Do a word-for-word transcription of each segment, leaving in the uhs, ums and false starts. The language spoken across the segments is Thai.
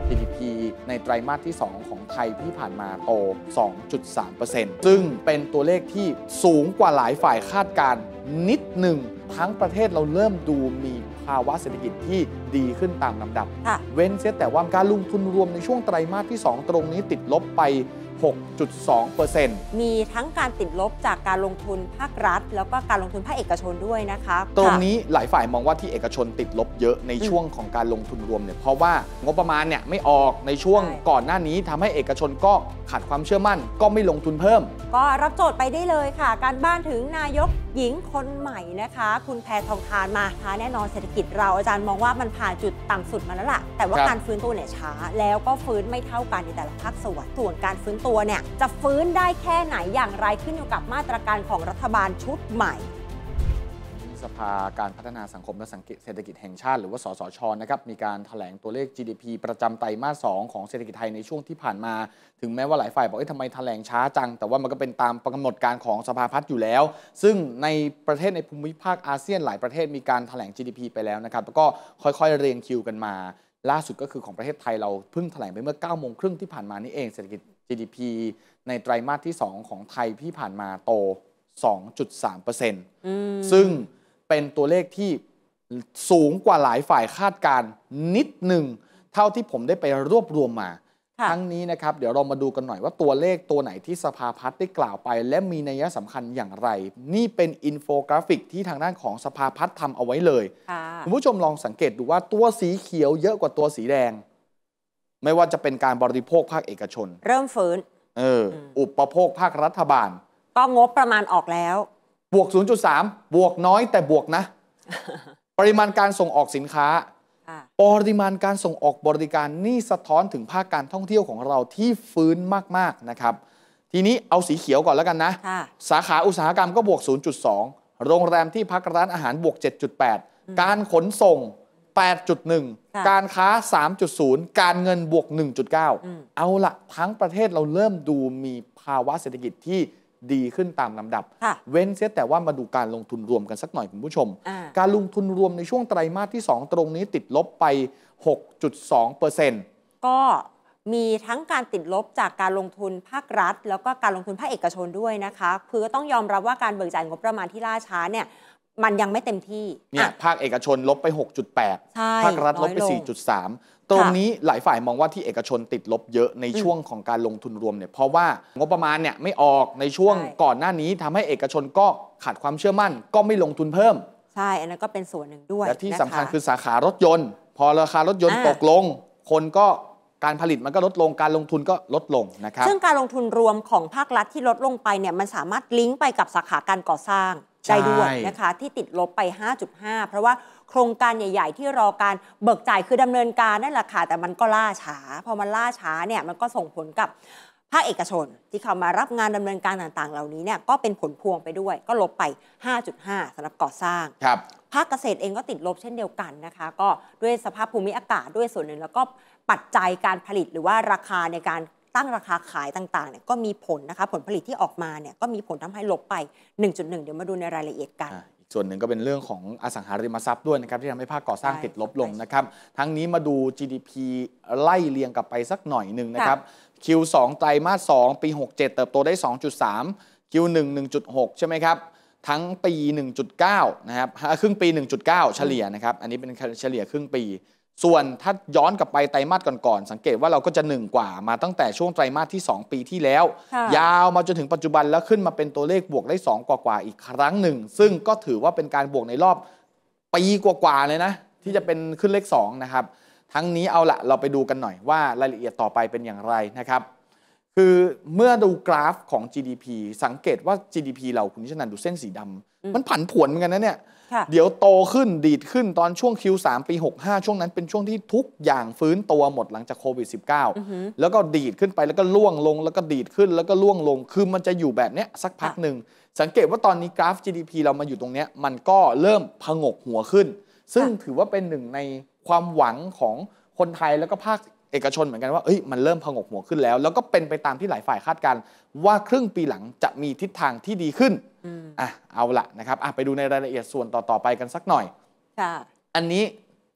จี ดี พี ในไตรมาสที่สองของไทยที่ผ่านมาโต สองจุดสามเปอร์เซ็นต์ ซึ่งเป็นตัวเลขที่สูงกว่าหลายฝ่ายคาดการณ์นิดหนึ่งทั้งประเทศเราเริ่มดูมีภาวะเศรษฐกิจที่ดีขึ้นตามลำดับเว้นเสียแต่ว่าการลงทุนรวมในช่วงไตรมาสที่สองตรงนี้ติดลบไป หกจุดสองเปอร์เซ็นต์มีทั้งการติดลบจากการลงทุนภาครัฐแล้วก็การลงทุนภาคเอกชนด้วยนะคะตรงนี้หลายฝ่ายมองว่าที่เอกชนติดลบเยอะในช่วงของการลงทุนรวมเนี่ยเพราะว่างบประมาณเนี่ยไม่ออกในช่วงก่อนหน้านี้ทำให้เอกชนก็ขาดความเชื่อมั่นก็ไม่ลงทุนเพิ่มก็รับโจทย์ไปได้เลยค่ะการบ้านถึงนายกหญิงคนใหม่นะคะคุณแพทองธารมาค่ะแน่นอนเศรษฐกิจเราอาจารย์มองว่ามันผ่านจุดต่ำสุดมาแล้วล่ะแต่ว่าการฟื้นตัวเนี่ยช้าแล้วก็ฟื้นไม่เท่ากันในแต่ละภาคส่วนส่วนการฟื้นตัวเนี่ยจะฟื้นได้แค่ไหนอย่างไรขึ้นอยู่กับมาตรการของรัฐบาลชุดใหม่สภาการพัฒนาสังคมและเศรษฐกิจแห่งชาติหรือว่าสสช.นะครับมีการแถลงตัวเลข จี ดี พี ประจำไตรมาสสองของเศรษฐกิจไทยในช่วงที่ผ่านมาถึงแม้ว่าหลายฝ่ายบอกว่าทำไมแถลงช้าจังแต่ว่ามันก็เป็นตามกำหนดการของสภาพัฒน์อยู่แล้วซึ่งในประเทศในภูมิภาคอาเซียนหลายประเทศมีการแถลง จี ดี พี ไปแล้วนะครับแล้วก็ค่อยๆเรียงคิวกันมาล่าสุดก็คือของประเทศไทยเราเพิ่งแถลงไปเมื่อเก้าโมงครึ่งที่ผ่านมานี่เองเศรษฐกิจ จี ดี พี ในไตรมาสที่สองของไทยที่ผ่านมาโต สองจุดสามเปอร์เซ็นต์ ซึ่งเป็นตัวเลขที่สูงกว่าหลายฝ่ายคาดการณ์นิดหนึ่งเท่าที่ผมได้ไปรวบรวมมาทั้งนี้นะครับเดี๋ยวเรามาดูกันหน่อยว่าตัวเลขตัวไหนที่สภาพัฒน์ได้กล่าวไปและมีนัยสำคัญอย่างไรนี่เป็นอินโฟกราฟิกที่ทางด้านของสภาพัฒน์ทำเอาไว้เลยคุณผู้ชมลองสังเกตดูว่าตัวสีเขียวเยอะกว่าตัวสีแดงไม่ว่าจะเป็นการบริโภคภาคเอกชนเริ่มฟื้นเอออุปโภคภาครัฐบาลก็งบประมาณออกแล้วบวก ศูนย์จุดสาม บวกน้อยแต่บวกนะ ปริมาณการส่งออกสินค้าปริมาณการส่งออกบริการนี่สะท้อนถึงภาคการท่องเที่ยวของเราที่ฟื้นมากๆนะครับทีนี้เอาสีเขียวก่อนแล้วกันนะสาขาอุตสาหกรรมก็บวก ศูนย์จุดสอง โรงแรมที่พักร้านอาหารบวก เจ็ดจุดแปด การขนส่ง แปดจุดหนึ่ง การค้า สามจุดศูนย์ การเงินบวก หนึ่งจุดเก้า เอาละทั้งประเทศเราเริ่มดูมีภาวะเศรษฐกิจที่ดีขึ้นตามลำดับเว้นเสียแต่ว่ามาดูการลงทุนรวมกันสักหน่อยคุณผู้ชมการลงทุนรวมในช่วงไตรมาสที่สองตรงนี้ติดลบไป หกจุดสองเปอร์เซ็นต์ก็มีทั้งการติดลบจากการลงทุนภาครัฐแล้วก็การลงทุนภาคเอกชนด้วยนะคะคือต้องยอมรับว่าการเบิกจ่ายงบประมาณที่ล่าช้าเนี่ยมันยังไม่เต็มที่เนี่ยภาคเอกชนลบไป หกจุดแปด ภาครัฐลบไป สี่จุดสาม ตรงนี้หลายฝ่ายมองว่าที่เอกชนติดลบเยอะในช่วงของการลงทุนรวมเนี่ยเพราะว่างบประมาณเนี่ยไม่ออกในช่วงก่อนหน้านี้ทำให้เอกชนก็ขาดความเชื่อมั่นก็ไม่ลงทุนเพิ่มใช่อันนั้นก็เป็นส่วนหนึ่งด้วยและที่สำคัญคือสาขารถยนต์พอราคารถยนต์ตกลงคนก็การผลิตมันก็ลดลงการลงทุนก็ลดลงนะครับซึ่งการลงทุนรวมของภาครัฐที่ลดลงไปเนี่ยมันสามารถลิงก์ไปกับสาขาการก่อสร้างได้ด้วยนะคะที่ติดลบไป ห้าจุดห้า เพราะว่าโครงการใหญ่ๆที่รอการเบิกจ่ายคือดำเนินการนั่นแหละค่ะแต่มันก็ล่าช้าพอมันล่าช้าเนี่ยมันก็ส่งผลกับภาคเอกชนที่เข้ามารับงานดำเนินการต่างๆเหล่านี้เนี่ยก็เป็นผลพวงไปด้วยก็ลบไป ห้าจุดห้า สำหรับก่อสร้างภาคเกษตรเองก็ติดลบเช่นเดียวกันนะคะก็ด้วยสภาพภูมิอากาศด้วยส่วนหนึ่งแล้วก็ปัจจัยการผลิตหรือว่าราคาในการตั้งราคาขายต่างๆเนี่ยก็มีผลนะคะผลผลิตที่ออกมาเนี่ยก็มีผลทำให้ลบไป หนึ่งจุดหนึ่ง เดี๋ยวมาดูในรายละเอียดกันอีกส่วนหนึ่งก็เป็นเรื่องของอสังหาริมทรัพย์ด้วยนะครับที่ทำให้ภาคก่อสร้างติดลบลงนะครับทั้งนี้มาดู จี ดี พี ไล่เรียงกลับไปสักหน่อยหนึ่งนะครับ คิว สอง ไตรมาสสองปีหกเจ็ดเติบโตได้ สองจุดสาม คิว หนึ่ง หนึ่งจุดหก ใช่ไหมครับทั้งปี หนึ่งจุดเก้า นะครับครึ่งปี หนึ่งจุดเก้า เฉลี่ยนะครับอันนี้เป็นเฉลี่ยครึ่งปีส่วนถ้าย้อนกลับไปไตรมาสก่อนๆสังเกตว่าเราก็จะหนึ่งกว่ามาตั้งแต่ช่วงไตรมาสที่สองปีที่แล้วยาวมาจนถึงปัจจุบันแล้วขึ้นมาเป็นตัวเลขบวกได้สองกว่าๆอีกครั้งหนึ่งซึ่งก็ถือว่าเป็นการบวกในรอบปีกว่าๆเลยนะที่จะเป็นขึ้นเลขสองนะครับทั้งนี้เอาละเราไปดูกันหน่อยว่ารายละเอียดต่อไปเป็นอย่างไรนะครับคือเมื่อดูกราฟของ จี ดี พี สังเกตว่า จี ดี พี เราคุณนิชนันดูเส้นสีดำมันผันผวนเหมือนกันนะเนี่ยเดี๋ยวโตขึ้นดีดขึ้นตอนช่วง คิว สาม ปีหกห้าช่วงนั้นเป็นช่วงที่ทุกอย่างฟื้นตัวหมดหลังจากโควิด สิบเก้า แล้วก็ดีดขึ้นไปแล้วก็ล่วงลงแล้วก็ดีดขึ้นแล้วก็ล่วงลงคือมันจะอยู่แบบเนี้ยสักพักหนึ่งสังเกตว่าตอนนี้กราฟ จี ดี พี เรามาอยู่ตรงเนี้ยมันก็เริ่มผงกหัวขึ้นซึ่งถือว่าเป็นหนึ่งในความหวังของคนไทยแล้วก็ภาคเอกชนเหมือนกันว่าเอ้ยมันเริ่มผงกหัวขึ้นแล้วแล้วก็เป็นไปตามที่หลายฝ่ายคาดการณ์ว่าครึ่งปีหลังจะมีทิศทางที่ดีขึ้นอ่ะเอาละนะครับอ่ะไปดูในรายละเอียดส่วนต่อๆไปกันสักหน่อยอันนี้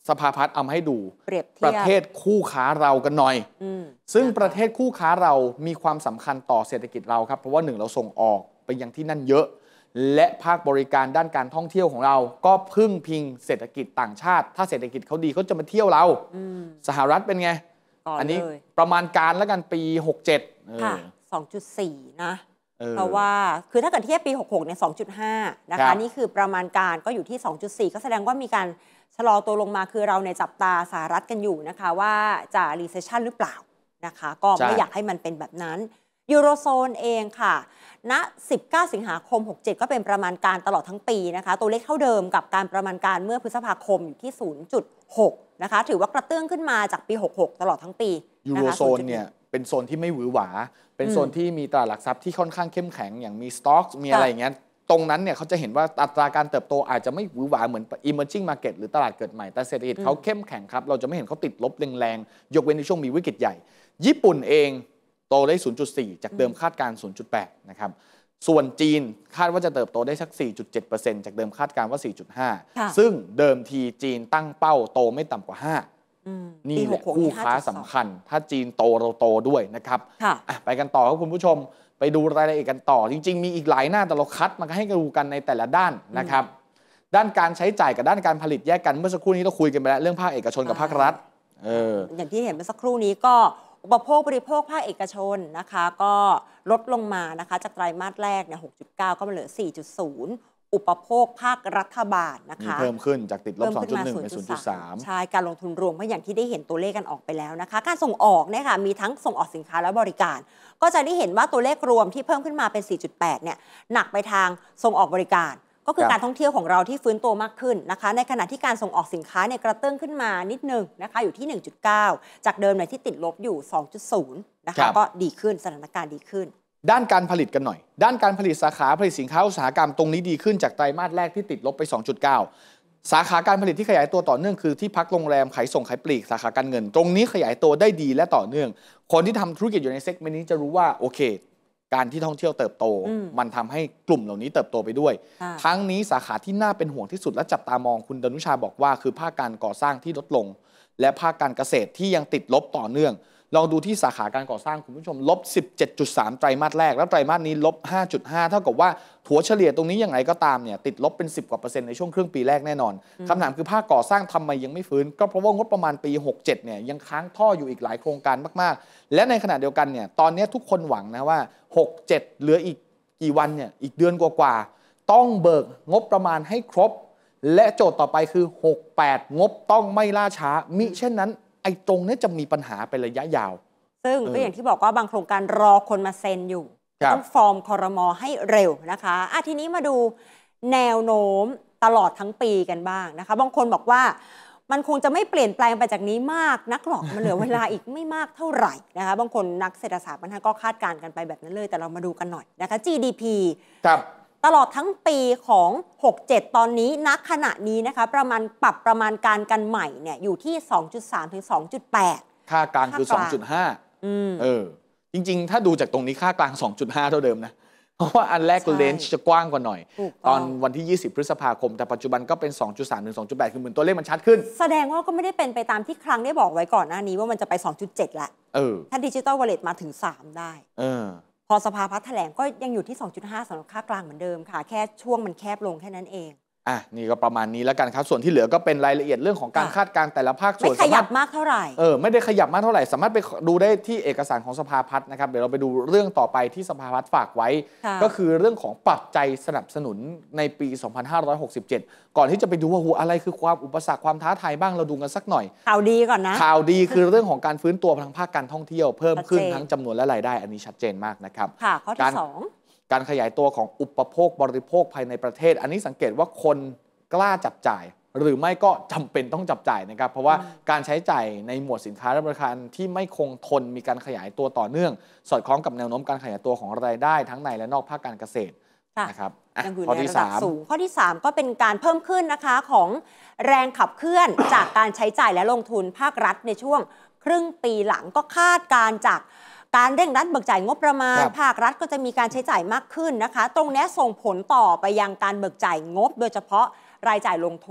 สภาพัฒน์เอามาให้ดูเปรียบเทียบประเทศคู่ค้าเรากันหน่อยซึ่งประเทศคู่ค้าเรามีความสำคัญต่อเศรษฐกิจเราครับเพราะว่าหนึ่งเราส่งออกไปยังที่นั่นเยอะและภาคบริการด้านการท่องเที่ยวของเราก็พึ่งพิงเศรษฐกิจต่างชาติถ้าเศรษฐกิจเขาดีเขาจะมาเที่ยวเราสหรัฐเป็นไงอันนี้ประมาณการแล้วกันปีหกสิบเจ็ดค่ะ สองจุดสี่ นะเพราะว่าคือถ้าเกิดเทียบปีหกสิบหกเนี่ย สองจุดห้า นะคะนี่คือประมาณการก็อยู่ที่ สองจุดสี่ ก็แสดงว่ามีการชะลอตัวลงมาคือเราในจับตาสหรัฐกันอยู่นะคะว่าจะ recession หรือเปล่านะคะก็ไม่อยากให้มันเป็นแบบนั้นยูโรโซนเองค่ะณสิบเก้าสิงหาคมหกสิบเจ็ดก็เป็นประมาณการตลอดทั้งปีนะคะตัวเลขเท่าเดิมกับการประมาณการเมื่อพฤษภาคมอยู่ที่ ศูนย์จุดหก นะคะถือว่ากระเตื้องขึ้นมาจากปีหกสิบหกตลอดทั้งปียูโรโซนเนี่ยเป็นโซนที่ไม่หวือหวาเป็นโซนที่มีตลาดหลักทรัพย์ที่ค่อนข้างเข้มแข็งอย่างมีสต็อกมีอะไรอย่างเงี้ยตรงนั้นเนี่ยเขาจะเห็นว่าอัตราการเติบโตอาจจะไม่หวือหวาเหมือน emerging market หรือตลาดเกิดใหม่แต่เศรษฐกิจเขาเข้มแข็งครับเราจะไม่เห็นเขาติดลบแรงๆยกเว้นในช่วงมีวิกฤตใหญ่ญี่ปุ่นเองโตได้ ศูนย์จุดสี่ จากเดิมคาดการ ศูนย์จุดแปด นะครับส่วนจีนคาดว่าจะเติบโตได้สัก สี่จุดเจ็ดเปอร์เซ็นต์ จากเดิมคาดการว่า สี่จุดห้า ซึ่งเดิมทีจีนตั้งเป้าโตไม่ต่ำกว่า ห้านี่แหละคู่ค้าสำคัญถ้าจีนโตเราโตด้วยนะครับไปกันต่อครับคุณผู้ชมไปดูรายละเอียดกันต่อจริงๆมีอีกหลายหน้าแต่เราคัดมาให้ดูกันในแต่ละด้านนะครับด้านการใช้จ่ายกับด้านการผลิตแยกกันเมื่อสักครู่นี้เราคุยกันไปแล้วเรื่องภาคเอกชนกับภาครัฐเอออย่างที่เห็นเมื่อสักครู่นี้ก็อุปโภคบริโภคภาคเอกชนนะคะก็ลดลงมานะคะจากไตรมาสแรกเนี่ย หกจุดเก้า ก็มาเหลือ สี่จุดศูนย์ อุปโภคภาครัฐบาลนะคะเพิ่มขึ้นจากติดลบ สองจุดหนึ่ง เป็น ศูนย์จุดสามใช่การลงทุนรวมก็อย่างที่ได้เห็นตัวเลขกันออกไปแล้วนะคะการส่งออกเนี่ยค่ะมีทั้งส่งออกสินค้าและบริการก็จะได้เห็นว่าตัวเลขรวมที่เพิ่มขึ้นมาเป็น สี่จุดแปด เนี่ยหนักไปทางส่งออกบริการก็คือการท่องเที่ยวของเราที่ฟื้นตัวมากขึ้นนะคะในขณะที่การส่งออกสินค้าเนี่ยกระเตื้องขึ้นมานิดนึงนะคะอยู่ที่ หนึ่งจุดเก้า จากเดิมในที่ติดลบอยู่ สองจุดศูนย์ นะคะก็ดีขึ้นสถานการณ์ดีขึ้นด้านการผลิตกันหน่อยด้านการผลิตสาขาผลิตสินค้าอุตสาหกรรมตรงนี้ดีขึ้นจากไตรมาสแรกที่ติดลบไป สองจุดเก้า สาขาการผลิตที่ขยายตัวต่อเนื่องคือที่พักโรงแรมขายส่งขายปลีกสาขาการเงินตรงนี้ขยายตัวได้ดีและต่อเนื่องคนที่ทำธุรกิจอยู่ในเซกเมนต์นี้จะรู้ว่าโอเคการที่ท่องเที่ยวเติบโตมันทำให้กลุ่มเหล่านี้เติบโตไปด้วยทั้งนี้สาขาที่น่าเป็นห่วงที่สุดและจับตามองคุณดนุชาบอกว่าคือภาคการก่อสร้างที่ลดลงและภาคการเกษตรที่ยังติดลบต่อเนื่องลองดูที่สาขาการก่อสร้างคุณผู้ชมลบ สิบเจ็ดจุดสาม ไตรมาสแรกแล้วไตรมาสนี้ลบ ห้าจุดห้า เท่ากับว่าถัวเฉลี่ยตรงนี้อย่างไรก็ตามเนี่ยติดลบเป็นสิบกว่าเปอร์เซ็นต์ในช่วงครึ่งปีแรกแน่นอนคำถามคือภาคก่อสร้างทำไมยังไม่ฟื้นก็เพราะว่างบประมาณปีหกสิบเจ็ดเนี่ยยังค้างท่ออยู่อีกหลายโครงการมากๆและในขณะเดียวกันเนี่ยตอนนี้ทุกคนหวังนะว่าหกสิบเจ็ดเหลืออีกกี่วันเนี่ยอีกเดือนกว่าๆต้องเบิกงบประมาณให้ครบและโจทย์ต่อไปคือหกสิบแปดงบต้องไม่ล่าช้ามิเช่นนั้นไอ้ตรงนี้จะมีปัญหาเป็นระยะยาวซึ่งก็อย่างที่บอกว่าบางโครงการรอคนมาเซ็นอยู่ต้องฟอร์มครม.ให้เร็วนะคะอ่ะทีนี้มาดูแนวโน้มตลอดทั้งปีกันบ้างนะคะบางคนบอกว่ามันคงจะไม่เปลี่ยนแปลงไปจากนี้มากนักหรอกมันเหลือเวลาอีกไม่มากเท่าไหร่นะคะบางคนนักเศรษฐศาสตร์บางท่านก็คาดการณ์กันไปแบบนั้นเลยแต่เรามาดูกันหน่อยนะคะ จี ดี พีครับตลอดทั้งปีของหกสิบเจ็ดตอนนี้ณขณะนี้นะคะประมาณปรับประมาณการกันใหม่เนี่ยอยู่ที่ สองจุดสาม ถึง สองจุดแปดค่ากลางคือ สองจุดห้าเออจริงๆถ้าดูจากตรงนี้ค่ากลาง สองจุดห้า เท่าเดิมนะเพราะว่าอันแรกเลนจ์จะกว้างกว่าหน่อยตอนวันที่ยี่สิบพฤษภาคมแต่ปัจจุบันก็เป็น สองจุดสาม ถึง สองจุดแปด คือเหมือนตัวเลขมันชัดขึ้นแสดงว่าก็ไม่ได้เป็นไปตามที่ครั้งได้บอกไว้ก่อนหน้านี้ว่ามันจะไป สองจุดเจ็ด ละเออถ้าดิจิตอลวอลเล็ตมาถึงสามได้เออพอสภาพัฒน์แถลงก็ยังอยู่ที่ สองจุดห้า สำหรับค่ากลางเหมือนเดิมค่ะแค่ช่วงมันแคบลงแค่นั้นเองอ่ะนี่ก็ประมาณนี้แล้วกันครับส่วนที่เหลือก็เป็นรายละเอียดเรื่องของการคาดการณ์แต่ละภาคส่วนไม่ขยับมากเท่าไหร่เออไม่ได้ขยับมากเท่าไหร่สามารถไปดูได้ที่เอกสารของสภาพัฒน์นะครับเดี๋ยวเราไปดูเรื่องต่อไปที่สภาพัฒน์ฝากไว้ก็คือเรื่องของปัจจัยสนับสนุนในปี สองพันห้าร้อยหกสิบเจ็ด ก่อนที่จะไปดูว่าหัวอะไรคือความอุปสรรคความท้าทายบ้างเราดูกันสักหน่อยข่าวดีก่อนนะข่าวดีคือเรื่องของการฟื้นตัวทางภาคการท่องเที่ยวเพิ่มขึ้นทั้งจำนวนและรายได้อันนี้ชัดเจนมากนะครับค่ะข้อที่สองการขยายตัวของอุปโภคบริโภคภายในประเทศอันนี้สังเกตว่าคนกล้าจับจ่ายหรือไม่ก็จำเป็นต้องจับจ่ายนะครับเพราะว่าการใช้จ่ายในหมวดสินค้าและบริการที่ไม่คงทนมีการขยายตัวต่อเนื่องสอดคล้องกับแนวโน้มการขยายตัวของรายได้ทั้งในและนอกภาคการเกษตรนะครับข้อที่สามข้อที่สามก็เป็นการเพิ่มขึ้นนะคะของแรงขับเคลื่อน จากการใช้จ่ายและลงทุนภาครัฐในช่วงครึ่งปีหลังก็คาดการจากการเร่งรัดเบิกจ่ายงบประมาณภาครัฐก็จะมีการใช้จ่ายมากขึ้นนะคะตรงนี้ส่งผลต่อไปยังการเบิกจ่ายงบโดยเฉพาะรายจ่ายลงทุน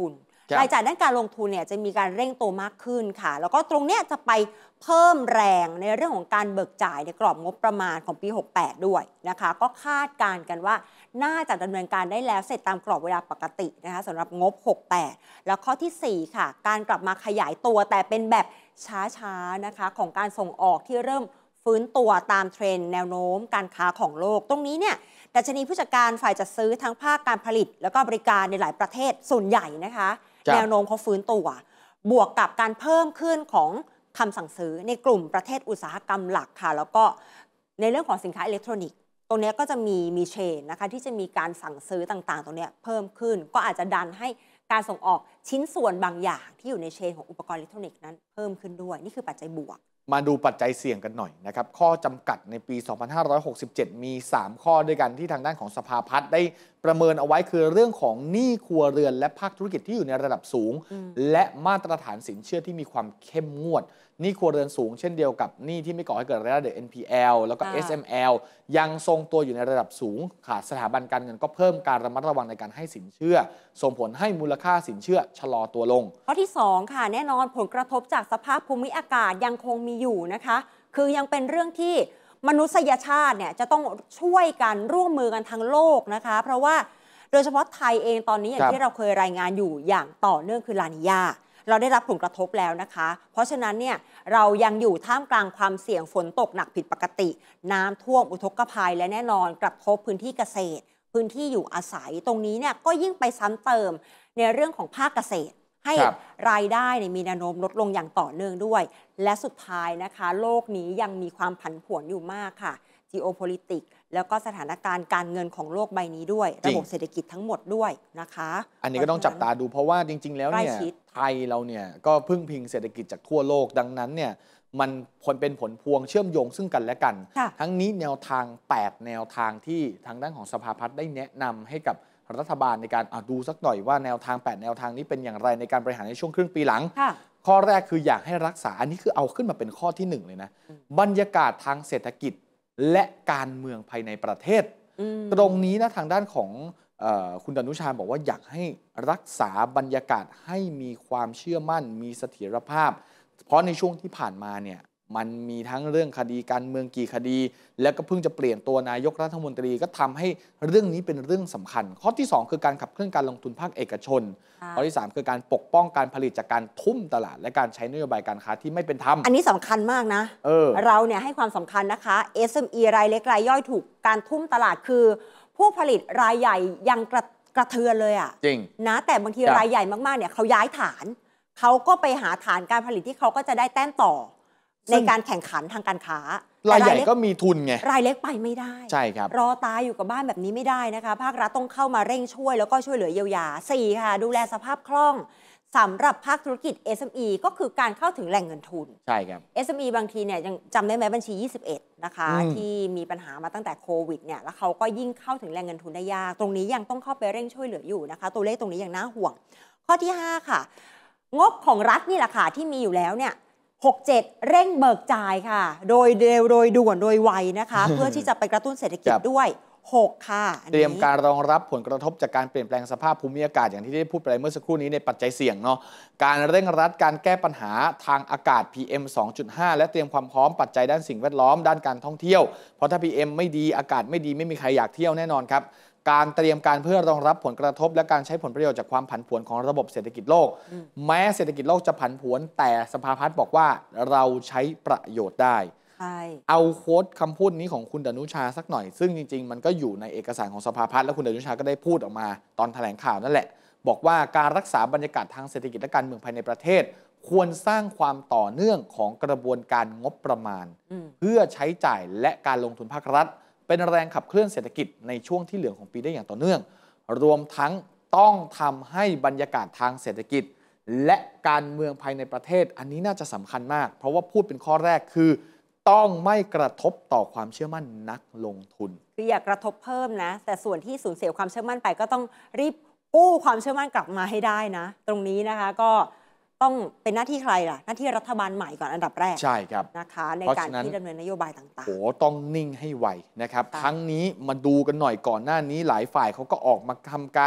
รายจ่ายด้านการลงทุนเนี่ยจะมีการเร่งตัวมากขึ้นค่ะแล้วก็ตรงเนี้ยจะไปเพิ่มแรงในเรื่องของการเบิกจ่ายในกรอบงบประมาณของปีหกสิบแปดด้วยนะคะก็คาดการณ์กันว่าน่าจะดำเนินการได้แล้วเสร็จตามกรอบเวลาปกตินะคะสำหรับงบหกสิบแปดแล้วข้อที่สี่ค่ะการกลับมาขยายตัวแต่เป็นแบบช้าๆนะคะของการส่งออกที่เริ่มฟื้นตัวตามเทรนด์แนวโน้มการค้าของโลกตรงนี้เนี่ยดัชนีผู้จัดการฝ่ายจัดซื้อทั้งภาคการผลิตแล้วก็บริการในหลายประเทศส่วนใหญ่นะคะแนวโน้มเขาฟื้นตัวบวกกับการเพิ่มขึ้นของคำสั่งซื้อในกลุ่มประเทศอุตสาหกรรมหลักค่ะแล้วก็ในเรื่องของสินค้าอิเล็กทรอนิกส์ตรงนี้ก็จะมีมีเชนนะคะที่จะมีการสั่งซื้อต่างๆตรงนี้เพิ่มขึ้นก็อาจจะดันให้การส่งออกชิ้นส่วนบางอย่างที่อยู่ในเชนของอุปกรณ์อิเล็กทรอนิกส์นั้นเพิ่มขึ้นด้วยนี่คือปัจจัยบวกมาดูปัจจัยเสี่ยงกันหน่อยนะครับข้อจำกัดในปี สองพันห้าร้อยหกสิบเจ็ด มี สาม ข้อด้วยกันที่ทางด้านของสภาพัฒน์ได้ประเมินเอาไว้คือเรื่องของหนี้ครัวเรือนและภาคธุรกิจที่อยู่ในระดับสูงและมาตรฐานสินเชื่อที่มีความเข้มงวดหนี้ครัวเรือนสูงเช่นเดียวกับหนี้ที่ไม่ก่อให้เกิดรายได้ เอ็น พี แอล แล้วก็ เอส เอ็ม แอล ยังทรงตัวอยู่ในระดับสูงค่ะสถาบันการเงินก็เพิ่มการระมัดระวังในการให้สินเชื่อส่งผลให้มูลค่าสินเชื่อชะลอตัวลงข้อที่สองค่ะแน่นอนผลกระทบจากสภาพภูมิอากาศยังคงมีอยู่นะคะคือยังเป็นเรื่องที่มนุษยชาติเนี่ยจะต้องช่วยกันร่วมมือกันทั้งโลกนะคะเพราะว่าโดยเฉพาะไทยเองตอนนี้อย่างที่เราเคยรายงานอยู่อย่างต่อเนื่องคือลานิญาเราได้รับผลกระทบแล้วนะคะเพราะฉะนั้นเนี่ยเรายังอยู่ท่ามกลางความเสี่ยงฝนตกหนักผิดปกติน้ำท่วมอุทกภัยและแน่นอนกระทบพื้นที่เกษตรพื้นที่อยู่อาศัยตรงนี้เนี่ยก็ยิ่งไปซ้ำเติมในเรื่องของภาคเกษตรให้รายได้มีแนวโน้มลดลงอย่างต่อเนื่องด้วยและสุดท้ายนะคะโลกนี้ยังมีความผันผวนอยู่มากค่ะ geopolitics แล้วก็สถานการณ์การเงินของโลกใบนี้ด้วยระบบเศรษฐกิจทั้งหมดด้วยนะคะอันนี้ก็ต้องจับตาดูเพราะว่าจริงๆแล้วเนี่ยไทยเราเนี่ยก็พึ่งพิงเศรษฐกิจจากทั่วโลกดังนั้นเนี่ยมันผลเป็นผลพวงเชื่อมโยงซึ่งกันและกันทั้งนี้แนวทางแปดแนวทางที่ทางด้านของสภาพัฒน์ได้แนะนำให้กับรัฐบาลในการดูสักหน่อยว่าแนวทางแปดแนวทางนี้เป็นอย่างไรในการบริหารในช่วงครึ่งปีหลังข้อแรกคืออยากให้รักษาอันนี้คือเอาขึ้นมาเป็นข้อที่หนึ่งเลยนะบรรยากาศทางเศรษฐกิจและการเมืองภายในประเทศตรงนี้นะทางด้านของเอ่อคุณดนุชาบอกว่าอยากให้รักษาบรรยากาศให้มีความเชื่อมั่นมีเสถียรภาพเพราะในช่วงที่ผ่านมาเนี่ยมันมีทั้งเรื่องคดีการเมืองกี่คดีแล้วก็เพิ่งจะเปลี่ยนตัวนายกรัฐมนตรีก็ทำให้เรื่องนี้เป็นเรื่องสำคัญข้อที่สองคือการขับเคลื่อนการลงทุนภาคเอกชนข้อที่สามคือการปกป้องการผลิตจากการทุ่มตลาดและการใช้นโยบายการค้าที่ไม่เป็นธรรมอันนี้สำคัญมากนะเออเราเนี่ยให้ความสำคัญนะคะ เอส เอ็ม อี รายเล็กรายย่อยถูกการทุ่มตลาดคือผู้ผลิตรายใหญ่ยังกระกระเทือนเลยอ่ะจริงนะแต่บางทีรายใหญ่มากๆเนี่ยเขาย้ายฐานเขาก็ไปหาฐานการผลิตที่เขาก็จะได้แต้มต่อในการแข่งขันทางการค้ารายใหญ่ก็มีทุนไงรายเล็กไปไม่ได้ใช่ครับรอตายอยู่กับบ้านแบบนี้ไม่ได้นะคะภาครัฐต้องเข้ามาเร่งช่วยแล้วก็ช่วยเหลือเยียวยาสี่ค่ะดูแลสภาพคล่องสำหรับภาคธุรกิจ เอส เอ็ม อี ก็คือการเข้าถึงแหล่งเงินทุนใช่ครับเอส เอ็ม อี บางทีเนี่ยยังจำได้ไหมบัญชียี่สิบเอ็ดนะคะที่มีปัญหามาตั้งแต่โควิดเนี่ยแล้วเขาก็ยิ่งเข้าถึงแหล่งเงินทุนได้ยากตรงนี้ยังต้องเข้าไปเร่งช่วยเหลืออยู่นะคะตัวเลขตรงนี้ยังน่าห่วงข้อที่ห้าค่ะงบของรัฐนี่แหละค่ะที่มีอยู่แล้วเนี่ยหก เจ็ดเร่งเบิกจ่ายค่ะโดยเร็วโดยด่วนโดยไวนะคะ เพื่อที่จะไปกระตุ้นเศรษฐกิจด้วยหกค่ะเตรียมการรองรับผลกระทบจากการเปลี่ยนแปลงสภาพภูมิอากาศอย่างที่ได้พูดไปเมื่อสักครู่นี้ในปัจจัยเสี่ยงเนาะการเร่งรัดการแก้ปัญหาทางอากาศ พี เอ็ม สองจุดห้า และเตรียมความพร้อมปัจจัยด้านสิ่งแวดล้อมด้านการท่องเที่ยวเพราะถ้า พี เอ็ม ไม่ดีอากาศไม่ดีไม่มีใครอยากเที่ยวแน่นอนครับการเตรียมการเพื่อรองรับผลกระทบและการใช้ผลประโยชน์จากความผันผวนของระบบเศรษฐกิจโลกแม้เศรษฐกิจโลกจะผันผวนแต่สภาพัฒน์บอกว่าเราใช้ประโยชน์ได้เอาโค้ดคำพูดนี้ของคุณดนุชาสักหน่อยซึ่งจริงๆมันก็อยู่ในเอกสารของสภาพัฒน์และคุณดนุชาก็ได้พูดออกมาตอนแถลงข่าวนั่นแหละบอกว่าการรักษาบรรยากาศทางเศรษฐกิจและการเมืองภายในประเทศควรสร้างความต่อเนื่องของกระบวนการงบประมาณเพื่อใช้จ่ายและการลงทุนภาครัฐเป็นแรงขับเคลื่อนเศรษฐกิจในช่วงที่เหลือของปีได้อย่างต่อเนื่องรวมทั้งต้องทำให้บรรยากาศทางเศรษฐกิจและการเมืองภายในประเทศอันนี้น่าจะสำคัญมากเพราะว่าพูดเป็นข้อแรกคือต้องไม่กระทบต่อความเชื่อมั่นนักลงทุนคืออย่ากระทบเพิ่มนะแต่ส่วนที่สูญเสียความเชื่อมั่นไปก็ต้องรีบกู้ความเชื่อมั่นกลับมาให้ได้นะตรงนี้นะคะก็ต้องเป็นหน้าที่ใครล่ะหน้าที่รัฐบาลใหม่ก่อนอันดับแรกใช่ครับนะคะในการที่ดำเนินนโยบายต่างๆโอ้ต้องนิ่งให้ไวนะครับทั้งนี้มาดูกันหน่อยก่อนหน้านี้หลายฝ่ายเขาก็ออกมาทำการ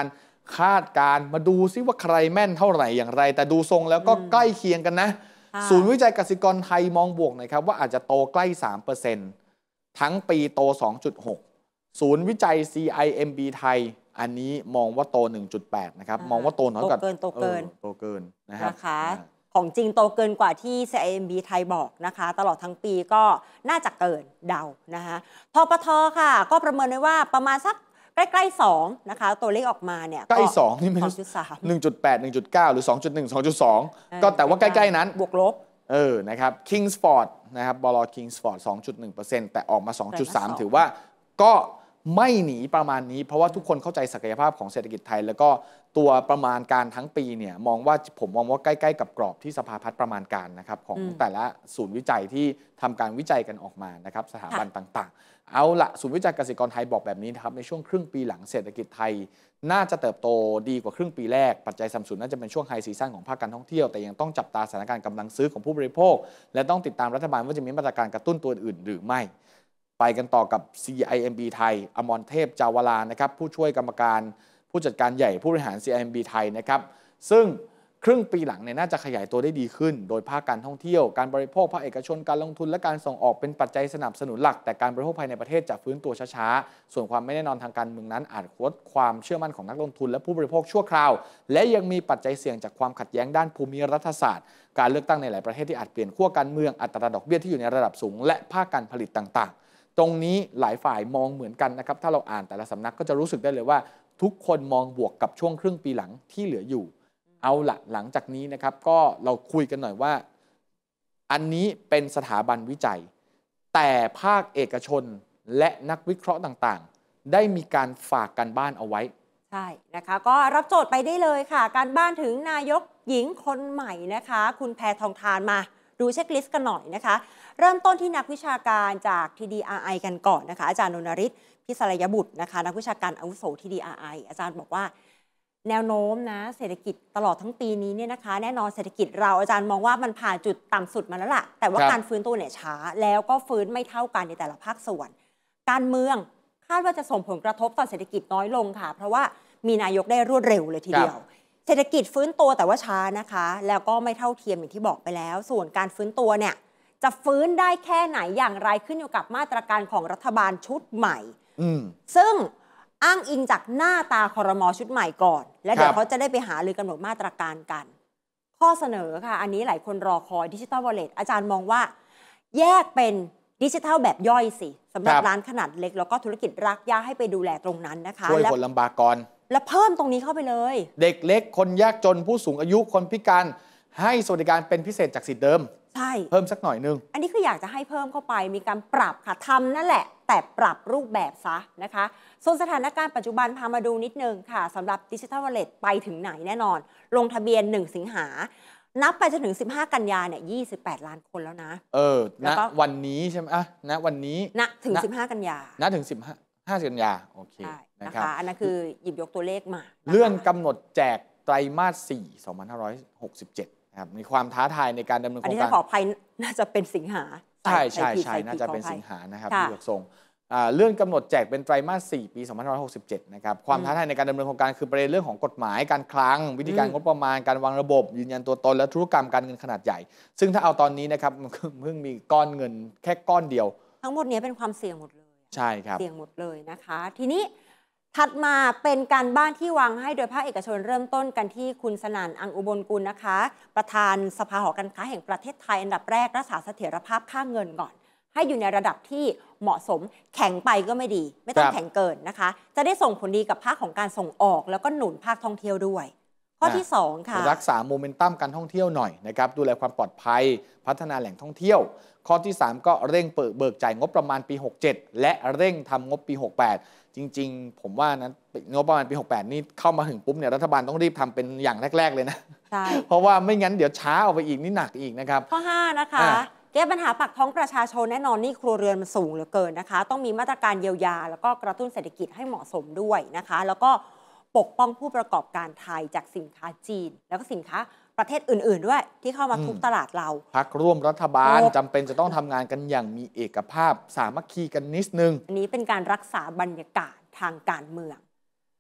คาดการมาดูซิว่าใครแม่นเท่าไหร่อย่างไรแต่ดูทรงแล้วก็ใกล้เคียงกันนะศูนย์วิจัยกสิกรไทยมองบวกนะครับว่าอาจจะโตใกล้ สามเปอร์เซ็นต์ ทั้งปีโต สองจุดหก ศูนย์วิจัย ซี ไอ เอ็ม บี ไทยอันนี้มองว่าโต หนึ่งจุดแปด นะครับมองว่าโตน้อยกว่าโตเกินโตเกินโตเกินนะครับนะคะของจริงโตเกินกว่าที่ ซี ไอ เอ็ม บี ไทยบอกนะคะตลอดทั้งปีก็น่าจะเกินเดานะคะทปทค่ะก็ประเมินไว้ว่าประมาณสักใกล้ๆสองนะคะตัวเลขออกมาเนี่ยใกล้สองนี่ไม่สองจุดสามหนึ่งจุดแปด หนึ่งจุดเก้า หรือ สองจุดหนึ่ง สองจุดสอง ก็แต่ว่าใกล้ๆนั้นบวกลบเออนะครับ Kingsford นะครับบล Kingsford สองจุดหนึ่งเปอร์เซ็นต์ แต่ออกมา สองจุดสาม ถือว่าก็ไม่หนีประมาณนี้เพราะว่าทุกคนเข้าใจศักยภาพของเศรษฐกิจไทยแล้วก็ตัวประมาณการทั้งปีเนี่ยมองว่าผมมองว่าใกล้ๆกับกรอบที่สภาพัฒน์ประมาณการนะครับของแต่ละศูนย์วิจัยที่ทำการวิจัยกันออกมานะครับสถาบันต่างๆเอาละศูนย์วิจัยเกษตรกรไทยบอกแบบนี้นะครับในช่วงครึ่งปีหลังเศรษฐกิจไทยน่าจะเติบโตดีกว่าครึ่งปีแรกปัจจัยสำคัญน่าจะเป็นช่วงไฮซีซั่นของภาคการท่องเที่ยวแต่ยังต้องจับตาสถานการณ์กำลังซื้อของผู้บริโภคและต้องติดตามรัฐบาลว่าจะมีมาตรการกระตุ้นตัวอื่นหรือไม่ไปกันต่อกับ ซี ไอ เอ็ม บี ไทยอมรเทพจาวลานะครับผู้ช่วยกรรมการผู้จัดการใหญ่ผู้บริหาร ซี ไอ เอ็ม บี ไทยนะครับซึ่งครึ่งปีหลังเนี่ยน่าจะขยายตัวได้ดีขึ้นโดยภาคการท่องเที่ยวการบริโภคภาคเอกชนการลงทุนและการส่งออกเป็นปัจจัยสนับสนุนหลักแต่การบริโภคภายในประเทศจะฟื้นตัวช้าๆส่วนความไม่แน่นอนทางการเมืองนั้นอาจลดความเชื่อมั่นของนักลงทุนและผู้บริโภคชั่วคราวและยังมีปัจจัยเสี่ยงจากความขัดแย้งด้านภูมิรัฐศาสตร์การเลือกตั้งในหลายประเทศที่อาจเปลี่ยนขั้วการเมืองอัตราดอกเบี้ยที่อยู่ในระดับสูงและภาคการผลิตต่างๆตรงนี้หลายฝ่ายมองเหมือนกันนะครับถ้าเราอ่านแต่ละสำนักก็จะรู้สึกได้เลยว่าทุกคนมองบวกกับช่วงครึ่งปีหลังที่เหลืออยู่เอาละหลังจากนี้นะครับก็เราคุยกันหน่อยว่าอันนี้เป็นสถาบันวิจัยแต่ภาคเอกชนและนักวิเคราะห์ต่างๆได้มีการฝากกันบ้านเอาไว้ใช่นะคะก็รับโจทย์ไปได้เลยค่ะการบ้านถึงนายกหญิงคนใหม่นะคะคุณแพทองธารมาดูเช็คลิสต์กันหน่อยนะคะเริ่มต้นที่นักวิชาการจาก ที ดี อาร์ ไอ กันก่อนนะคะอาจารย์นนฤทธิ์พิศรยบุตรนะคะนักวิชาการอาวุโส ที ดี อาร์ ไอ อาจารย์บอกว่าแนวโน้มนะเศรษฐกิจตลอดทั้งปีนี้เนี่ยนะคะแน่นอนเศรษฐกิจเราอาจารย์มองว่ามันผ่านจุดต่ำสุดมาแล้วล่ะแต่ว่าการฟื้นตัวเนี่ยช้าแล้วก็ฟื้นไม่เท่ากันในแต่ละภาคส่วนการเมืองคาดว่าจะส่งผลกระทบต่อเศรษฐกิจน้อยลงค่ะเพราะว่ามีนายกได้รวดเร็วเลยทีเดียวเศรษฐกิจฟื้นตัวแต่ว่าช้านะคะแล้วก็ไม่เท่าเทียมอย่างที่บอกไปแล้วส่วนการฟื้นตัวเนี่ยจะฟื้นได้แค่ไหนอย่างไรขึ้นอยู่กับมาตรการของรัฐบาลชุดใหม่ซึ่งอ้างอิงจากหน้าตาครม.ชุดใหม่ก่อนและเดี๋ยวเขาจะได้ไปหารือกำหนดมาตรการกันข้อเสนอค่ะอันนี้หลายคนรอคอยดิจิทัลวอลเล็ตอาจารย์มองว่าแยกเป็นดิจิทัลแบบย่อยสิสำหรับร้านขนาดเล็กแล้วก็ธุรกิจรากหญ้าให้ไปดูแลตรงนั้นนะคะช่วยคนลำบากก่อนและเพิ่มตรงนี้เข้าไปเลยเด็กเล็กคนยากจนผู้สูงอายุคนพิการให้สวัสดิการเป็นพิเศษจากสิทธิเดิมใช่เพิ่มสักหน่อยนึงอันนี้คืออยากจะให้เพิ่มเข้าไปมีการปรับค่ะทำนั่นแหละแต่ปรับรูปแบบซะนะคะส่วนสถานการณ์ปัจจุบันพามาดูนิดนึงค่ะสำหรับดิจิทัลวอลเล็ตไปถึงไหนแน่นอนลงทะเบียนหนึ่งสิงหานับไปจนถึงสิบห้ากันยาเนี่ยยี่สิบแปดล้านคนแล้วนะเออณวันนี้ใช่ไหมอ่ะณวันนี้ณถึงสิบห้ากันยาณถึงสิบห้า ห้ากันยาโอเคนะคะอันนั้นคือหยิบยกตัวเลขมาเลื่อนกำหนดแจกไตรมาสสี่ สองพันห้าร้อยหกสิบเจ็ดครับมีความท้าทายในการดำเนินโครงการอันนี้ขออภัยน่าจะเป็นสิงหาใช่ใช่ใช่น่าจะเป็นสิงหานะครับที่ยกทรงเลื่อนกำหนดแจกเป็นไตรมาสสี่ปีสองพันห้าร้อยหกสิบเจ็ดนะครับความท้าทายในการดำเนินโครงการคือประเด็นเรื่องของกฎหมายการคลังวิธีการงบประมาณการวางระบบยืนยันตัวตนและธุรกรรมการเงินขนาดใหญ่ซึ่งถ้าเอาตอนนี้นะครับมันเพิ่งมีก้อนเงินแค่ก้อนเดียวทั้งหมดนี้เป็นความเสี่ยงหมดเลยใช่ครับเสี่ยงหมดเลยนะคะทีนี้ถัดมาเป็นการบ้านที่วางให้โดยภาคเอกชนเริ่มต้นกันที่คุณสนั่นอังอุบลกุลนะคะประธานสภาหอการค้าแห่งประเทศไทยอันดับแรกรักษาเสถียรภาพค่าเงินก่อนให้อยู่ในระดับที่เหมาะสมแข็งไปก็ไม่ดีไม่ต้องแข็งเกินนะคะจะได้ส่งผลดีกับภาคของการส่งออกแล้วก็หนุนภาคท่องเที่ยวด้วยข้อที่สองค่ะรักษาโมเมนตัมการท่องเที่ยวหน่อยนะครับดูแลความปลอดภัยพัฒนาแหล่งท่องเที่ยวข้อที่สามก็เร่งเปิดเบิกจ่ายงบประมาณปีหกเจ็ดและเร่งทำงบปีหกแปดจริงๆผมว่านั้นงบประมาณปีหกแปดนี่เข้ามาถึงปุ๊บเนี่ยรัฐบาลต้องรีบทำเป็นอย่างแรกๆเลยนะใช่เพราะว่าไม่งั้นเดี๋ยวช้าออกไปอีกนี่หนักอีกนะครับข้อห้านะคะแก้ปัญหาปากท้องประชาชนแน่นอนนี่ครัวเรือนมันสูงเหลือเกินนะคะต้องมีมาตรการเยียวยาแล้วก็กระตุ้นเศรษฐกิจให้เหมาะสมด้วยนะคะแล้วก็ปกป้องผู้ประกอบการไทยจากสินค้าจีนแล้วก็สินค้าประเทศอื่นๆด้วยที่เข้ามาทุบตลาดเราพรรคร่วมรัฐบาลจำเป็นจะต้องทำงานกันอย่างมีเอกภาพสามัคคีกันนิดนึงอันนี้เป็นการรักษาบรรยากาศทางการเมือง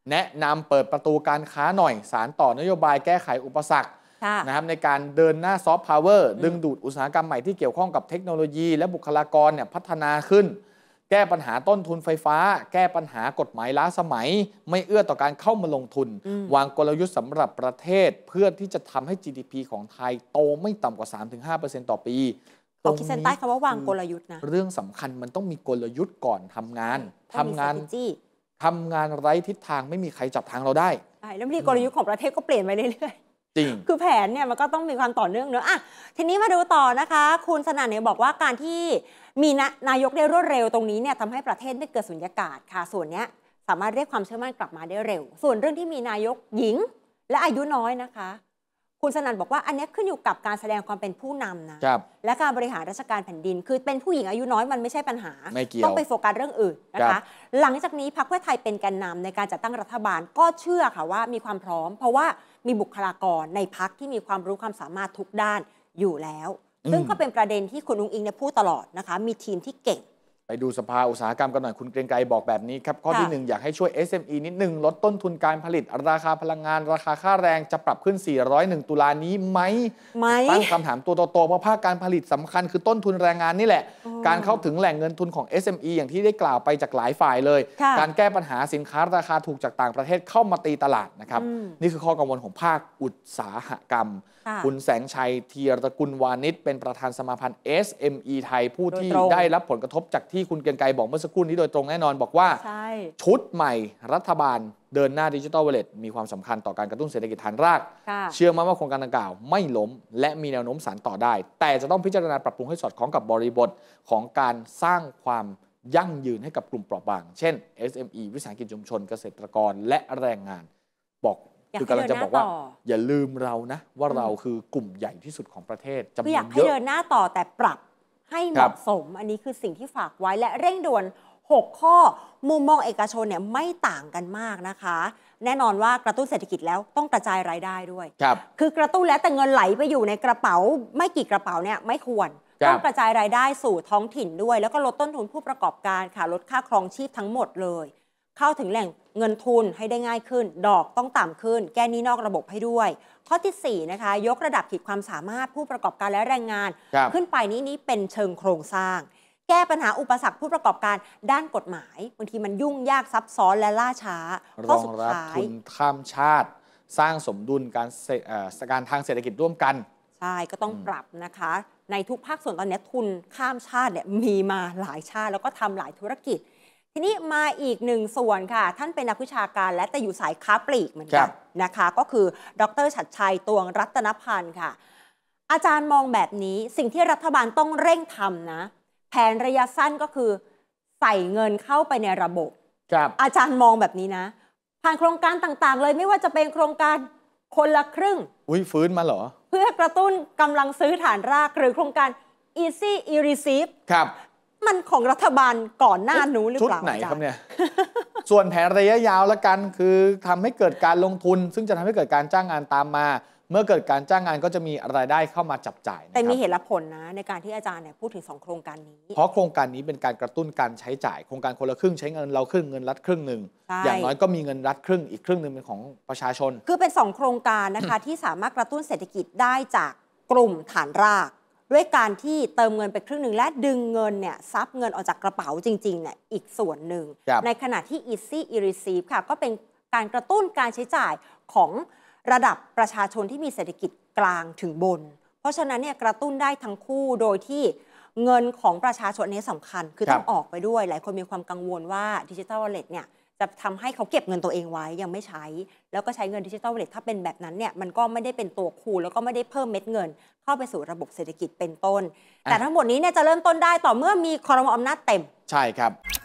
แนะนำเปิดประตูการค้าหน่อยสารต่อนโยบายแก้ไขอุปสรรคนะครับในการเดินหน้าซอฟต์พาวเวอร์ดึงดูดอุตสาหกรรมใหม่ที่เกี่ยวข้องกับเทคโนโลยีและบุคลากรเนี่ยพัฒนาขึ้นแก้ปัญหาต้นทุนไฟฟ้าแก้ปัญหากฎหมายล้าสมัยไม่เอื้อต่อการเข้ามาลงทุนวางกลยุทธ์สำหรับประเทศเพื่อที่จะทำให้ จี ดี พี ของไทยโตไม่ต่ำกว่า สามถึงห้าเปอร์เซ็นต์ ต่อปีเขาขีดเส้นใต้คำว่าวางกลยุทธ์นะเรื่องสำคัญมันต้องมีกลยุทธ์ก่อนทำงานทำงานทำงานไร้ทิศทางไม่มีใครจับทางเราได้ใช่แล้วมีกลยุทธ์ของประเทศก็เปลี่ยนไปเรื่อยจริงคือแผนเนี่ยมันก็ต้องมีความต่อเนื่องเนอะอ่ะทีนี้มาดูต่อนะคะคุณสนั่นเนี่ยบอกว่าการที่มีนายกได้รวดเร็วตรงนี้เนี่ยทำให้ประเทศไม่เกิดสุญญากาศค่ะส่วนนี้สามารถเรียกความเชื่อมั่นกลับมาได้เร็วส่วนเรื่องที่มีนายกหญิงและอายุน้อยนะคะคุณสนั่นบอกว่าอันนี้ขึ้นอยู่กับการแสดงความเป็นผู้นำนะและการบริหารราชการแผ่นดินคือเป็นผู้หญิงอายุน้อยมันไม่ใช่ปัญหาต้องไปโฟกัสเรื่องอื่นนะคะหลังจากนี้พรรคเพื่อไทยเป็นแกนนำในการจัดตั้งรัฐบาลก็เชื่อค่ะว่ามีความพร้อมเพราะว่ามีบุคลากรในพรรคที่มีความรู้ความสามารถทุกด้านอยู่แล้วซึ่งก็เป็นประเด็นที่คุณอุ้งอิงเนี่ยพูดตลอดนะคะมีทีมที่เก่งไปดูสภาอุตสาหกรรมกันหน่อยคุณเกรียงไกรบอกแบบนี้ครับข้อที่หนึ่งอยากให้ช่วย เอส เอ็ม อี นิดนึงลดต้นทุนการผลิตราคาพลังงานราคาค่าแรงจะปรับขึ้นสี่ร้อยเอ็ดตุลานี้ไหมตั้งคำถามตัวโตๆเพราะภาคการผลิตสำคัญคือต้นทุนแรงงานนี่แหละการเข้าถึงแหล่งเงินทุนของ เอส เอ็ม อี อย่างที่ได้กล่าวไปจากหลายฝ่ายเลยการแก้ปัญหาสินค้าราคาถูกจากต่างประเทศเข้ามาตีตลาดนะครับนี่คือข้อกังวลของภาคอุตสาหกรรมคุณแสงชัยเทียรกุลวานิชเป็นประธานสมาพันธ์ เอส เอ็ม อี ไทยผู้ที่ได้รับผลกระทบจากที่คุณเกรียงไกรบอกเมื่อสักครู่นี้โดยตรงแน่นอนบอกว่าชุดใหม่รัฐบาลเดินหน้าดิจิทัลวอลเล็ตมีความสำคัญต่อการกระตุ้นเศรษฐกิจฐานรากเชื่อมั่นว่าโครงการดังกล่าวไม่ล้มและมีแนวโน้มสานต่อได้แต่จะต้องพิจารณาปรับปรุงให้สอดคล้องกับบริบทของการสร้างความยั่งยืนให้กับกลุ่มเปราะบางเช่น เอส เอ็ม อี วิสาหกิจชุมชนเกษตรกรและแรงงานบอกคือกำลังจะบอกว่าอย่าลืมเรานะว่าเราคือกลุ่มใหญ่ที่สุดของประเทศจำนวนเยอะอยากให้เดินหน้าต่อแต่ปรับให้เหมาะสมอันนี้คือสิ่งที่ฝากไว้และเร่งด่วนหกข้อมุมมองเอกชนเนี่ยไม่ต่างกันมากนะคะแน่นอนว่ากระตุ้นเศรษฐกิจแล้วต้องกระจายรายได้ด้วยครับคือกระตุ้นแล้วแต่เงินไหลไปอยู่ในกระเป๋าไม่กี่กระเป๋าเนี่ยไม่ควรต้องกระจายรายได้สู่ท้องถิ่นด้วยแล้วก็ลดต้นทุนผู้ประกอบการค่ะลดค่าครองชีพทั้งหมดเลยเข้าถึงแหล่งเงินทุนให้ได้ง่ายขึ้นดอกต้องต่ำขึ้นแก้หนี้นอกระบบให้ด้วยข้อที่สี่นะคะยกระดับขีดความสามารถผู้ประกอบการและแรงงานขึ้นไปนี้นี้เป็นเชิงโครงสร้างแก้ปัญหาอุปสรรคผู้ประกอบการด้านกฎหมายบางทีมันยุ่งยากซับซ้อนและล่าช้ารองรับทุนข้ามชาติสร้างสมดุลการการทางเศรษฐกิจร่วมกันใช่ก็ต้องปรับนะคะในทุกภาคส่วนตอนนี้ทุนข้ามชาติเนี่ยมีมาหลายชาติแล้วก็ทำหลายธุรกิจทีนี้มาอีกหนึ่งส่วนค่ะท่านเป็นนักวิชาการและแต่อยู่สายค้าปลีกเหมือนกันนะคะก็คือดร.ฉัตรชัยตวงรัตนพันธ์ค่ะอาจารย์มองแบบนี้สิ่งที่รัฐบาลต้องเร่งทำนะแผนระยะสั้นก็คือใส่เงินเข้าไปในระบบอาจารย์มองแบบนี้นะผ่านโครงการต่างๆเลยไม่ว่าจะเป็นโครงการคนละครึ่งอุ้ยฟื้นมาเหรอเพื่อกระตุ้นกำลังซื้อฐานรากหรือโครงการ Easy e-receive ครับมันของรัฐบาลก่อนหน้านู้นหรือเปล่าชุดไหนครับเนี่ย ส่วนแผนระยะยาวละกันคือทำให้เกิดการลงทุนซึ่งจะทำให้เกิดการจ้างงานตามมาเมื่อเกิดการจ้างงานก็จะมีรายได้เข้ามาจับจ่ายแต่มีเหตุและผลนะในการที่อาจารย์เนี่ยพูดถึงสองโครงการนี้เพราะโครงการนี้เป็นการกระตุ้นการใช้จ่ายโครงการคนละครึ่งใช้เงินเราครึ่งเงินรัฐครึ่งหนึ่งอย่างน้อยก็มีเงินรัฐครึ่งอีกครึ่งหนึ่งเป็นของประชาชนคือเป็นสองโครงการนะคะที่สามารถกระตุ้นเศรษฐกิจได้จากกลุ่มฐานรากด้วยการที่เติมเงินไปครึ่งหนึ่งและดึงเงินเนี่ยซับเงินออกจากกระเป๋าจริงๆเนี่ยอีกส่วนหนึ่งในขณะที่ Easy e-receive ค่ะก็เป็นการกระตุ้นการใช้จ่ายของระดับประชาชนที่มีเศรษฐกิจกลางถึงบนเพราะฉะนั้นเนี่ยกระตุ้นได้ทั้งคู่โดยที่เงินของประชาชนนี้สำคัญคือต้องออกไปด้วยหลายคนมีความกังวลว่าดิจิทัลวอลเล็ตเนี่ยจะทำให้เขาเก็บเงินตัวเองไว้ยังไม่ใช้แล้วก็ใช้เงินดิจิทัลวอลเล็ตถ้าเป็นแบบนั้นเนี่ยมันก็ไม่ได้เป็นตัวคูลแล้วก็ไม่ได้เพิ่มเม็ดเงินเข้าไปสู่ระบบเศรษฐกิจเป็นต้นแต่ทั้งหมดนี้เนี่ยจะเริ่มต้นได้ต่อเมื่อมีครม.อำนาจเต็มใช่ครับ